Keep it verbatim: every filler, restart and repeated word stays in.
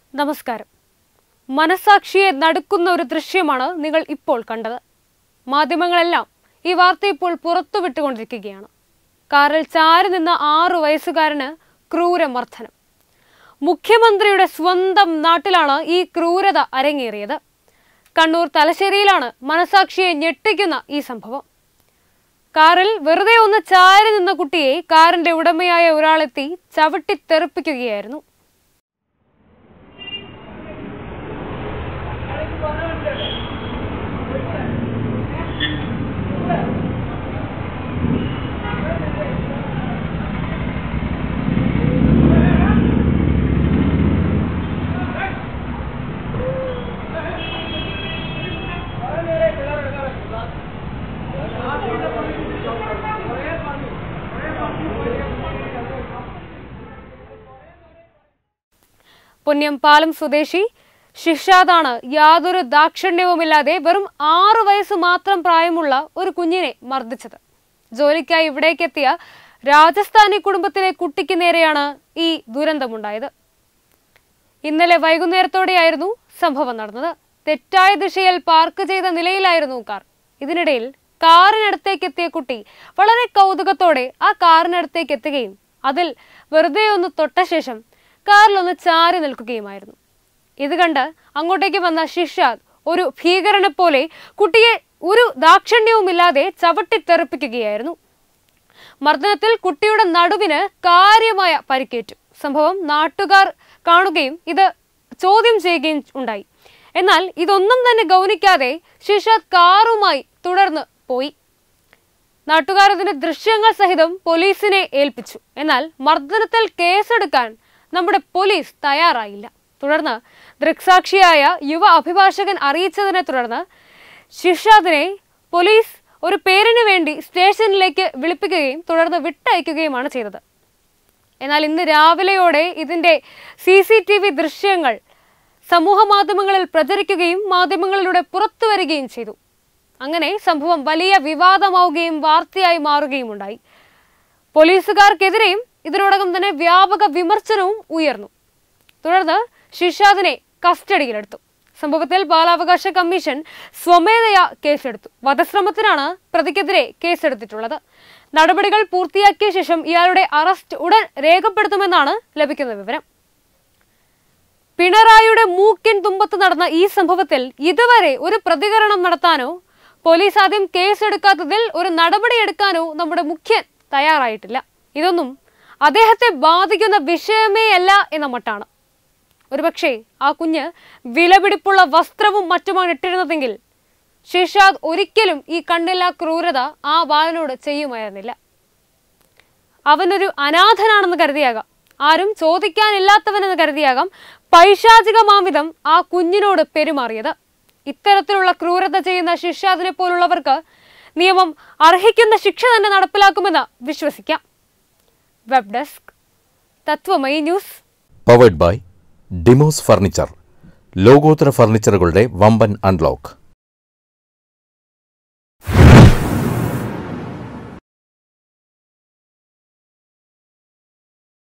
നമസ്കാരം. മനസാക്ഷിയെ നടുക്കുന്ന ഒരു ദൃശ്യമാണ് നിങ്ങൾ ഇപ്പോൾ കണ്ടത്. മാധ്യമങ്ങളെല്ലാം ഈ വാർത്ത ഇപ്പോൾ പുറത്തുവിട്ടുകൊണ്ടിരിക്കുകയാണ്. കാറിൽ ചാരി നിന്ന ആറു വയസ്സുകാരന് ക്രൂരമർദ്ദനം. മുഖ്യമന്ത്രിയുടെ സ്വന്തം നാട്ടിലാണ് ഈ ക്രൂരത അരങ്ങേറിയത്. കണ്ണൂർ തലശ്ശേരിയിലാണ് മനസാക്ഷിയെ ഞെട്ടിക്കുന്ന ഈ സംഭവം. കാറിൽ വെറുതെ ഒന്ന് ചാരി നിന്ന കുട്ടിയെ കാറിന്റെ ഉടമയായ ഒരാളെത്തി ചവിട്ടിത്തെറിപ്പിക്കുകയായിരുന്നു. പൊന്നം പാലം സ്വദേശി ഷിഷാദാണ് യാതൊരു ദാക്ഷിണ്യവുമില്ലാതെ വെറും ആറു വയസ്സ് മാത്രം പ്രായമുള്ള ഒരു കുഞ്ഞിനെ മർദ്ദിച്ചത്. ജോലിക്കായി ഇവിടേക്കെത്തിയ രാജസ്ഥാനി കുടുംബത്തിലെ കുട്ടിക്ക് നേരെയാണ് ഈ ദുരന്തമുണ്ടായത്. ഇന്നലെ വൈകുന്നേരത്തോടെയായിരുന്നു സംഭവം നടന്നത്. തെറ്റായ ദിശയിൽ പാർക്ക് ചെയ്ത നിലയിലായിരുന്നു കാർ. ഇതിനിടയിൽ കാറിനടുത്തേക്ക് എത്തിയ കുട്ടി വളരെ കൗതുകത്തോടെ ആ കാറിനടുത്തേക്ക് എത്തുകയും അതിൽ വെറുതെ ഒന്ന് തൊട്ട ശേഷം കാറിലൊന്ന് ചാരി നിൽക്കുകയുമായിരുന്നു. ഇത് കണ്ട് അങ്ങോട്ടേക്ക് വന്ന ഷിഷാദ് ഒരു ഭീകരനെ പോലെ കുട്ടിയെ ഒരു ദാക്ഷിണ്യവുമില്ലാതെ ചവിട്ടിത്തെറിപ്പിക്കുകയായിരുന്നു. മർദ്ദനത്തിൽ കുട്ടിയുടെ നടുവിന് കാര്യമായ പരിക്കേറ്റു. സംഭവം നാട്ടുകാർ കാണുകയും ഇത് ചോദ്യം ചെയ്യുകയും ഉണ്ടായി. എന്നാൽ ഇതൊന്നും തന്നെ ഗൗനിക്കാതെ ഷിഷാദ് കാറുമായി തുടർന്ന് പോയി. നാട്ടുകാർ ഇതിന്റെ ദൃശ്യങ്ങൾ സഹിതം പോലീസിനെ ഏൽപ്പിച്ചു. എന്നാൽ മർദ്ദനത്തിൽ കേസെടുക്കാൻ നമ്മുടെ പോലീസ് തയ്യാറായില്ല. തുടർന്ന് ദൃക്സാക്ഷിയായ യുവ അഭിഭാഷകൻ അറിയിച്ചതിനെ തുടർന്ന് ഷിഷാദിനെ പോലീസ് ഒരു പേരിന് വേണ്ടി സ്റ്റേഷനിലേക്ക് വിളിപ്പിക്കുകയും തുടർന്ന് വിട്ടയക്കുകയുമാണ് ചെയ്തത്. എന്നാൽ ഇന്ന് രാവിലെയോടെ ഇതിന്റെ സി സി ടി വി ദൃശ്യങ്ങൾ സമൂഹ മാധ്യമങ്ങളിൽ പ്രചരിക്കുകയും മാധ്യമങ്ങളിലൂടെ പുറത്തു വരികയും ചെയ്തു. അങ്ങനെ സംഭവം വലിയ വിവാദമാവുകയും വാർത്തയായി മാറുകയും ഉണ്ടായി. പോലീസുകാർക്കെതിരെയും ഇതിനോടകം തന്നെ വ്യാപക വിമർശനവും ഉയർന്നു. തുടർന്ന് ഷിഷാദിനെ കസ്റ്റഡിയിലെടുത്തു. സംഭവത്തിൽ ബാലാവകാശ കമ്മീഷൻ സ്വമേധയാ കേസെടുത്തു. വധശ്രമത്തിനാണ് പ്രതിക്കെതിരെ കേസെടുത്തിട്ടുള്ളത്. നടപടികൾ പൂർത്തിയാക്കിയ ശേഷം ഇയാളുടെ അറസ്റ്റ് ഉടൻ രേഖപ്പെടുത്തുമെന്നാണ് ലഭിക്കുന്ന വിവരം. പിണറായിയുടെ മൂക്കിൻ തുമ്പത്ത് നടന്ന ഈ സംഭവത്തിൽ ഇതുവരെ ഒരു പ്രതികരണം നടത്താനോ പോലീസ് ആദ്യം കേസെടുക്കാത്തതിൽ ഒരു നടപടിയെടുക്കാനോ നമ്മുടെ മുഖ്യൻ തയ്യാറായിട്ടില്ല. ഇതൊന്നും അദ്ദേഹത്തെ ബാധിക്കുന്ന വിഷയമേ അല്ല എന്ന മട്ടാണ്. ഒരുപക്ഷെ ആ കുഞ്ഞ് വിലപിടിപ്പുള്ള വസ്ത്രവും മറ്റുമാണ് ഇട്ടിരുന്നതെങ്കിൽ ഷിഷാദ് ഒരിക്കലും ഈ കണ്ണില്ലാ ക്രൂരത ആ ബാലനോട് ചെയ്യുമായിരുന്നില്ല. അവനൊരു അനാഥനാണെന്ന് കരുതിയാകാം, ആരും ചോദിക്കാനില്ലാത്തവനെന്ന് കരുതിയാകാം പൈശാചികമാംവിധം ആ കുഞ്ഞിനോട് പെരുമാറിയത്. ഇത്തരത്തിലുള്ള ക്രൂരത ചെയ്യുന്ന ഷിഷാദിനെ പോലുള്ളവർക്ക് നിയമം അർഹിക്കുന്ന ശിക്ഷ തന്നെ നടപ്പിലാക്കുമെന്ന് വിശ്വസിക്കാം. Web desk Tatwamayi news. Powered by Dimos furniture. ലോകോത്തര ഫർണിച്ചറുകളുടെ വമ്പൻ അൺലോക്ക്.